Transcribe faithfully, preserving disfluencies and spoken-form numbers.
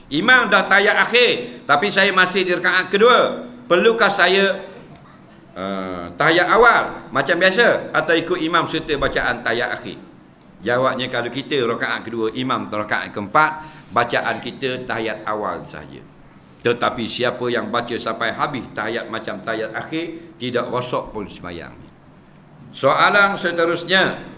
Imam dah tahiyat akhir, tapi saya masih di rakaat kedua. Perlukah saya uh, tahiyat awal macam biasa atau ikut imam serta bacaan tahiyat akhir? Jawabnya, kalau kita rakaat kedua, imam rakaat keempat, bacaan kita tahiyat awal saja. Tetapi siapa yang baca sampai habis tahiyat macam tahiyat akhir, tidak rosak pun sembahyang. Soalan seterusnya,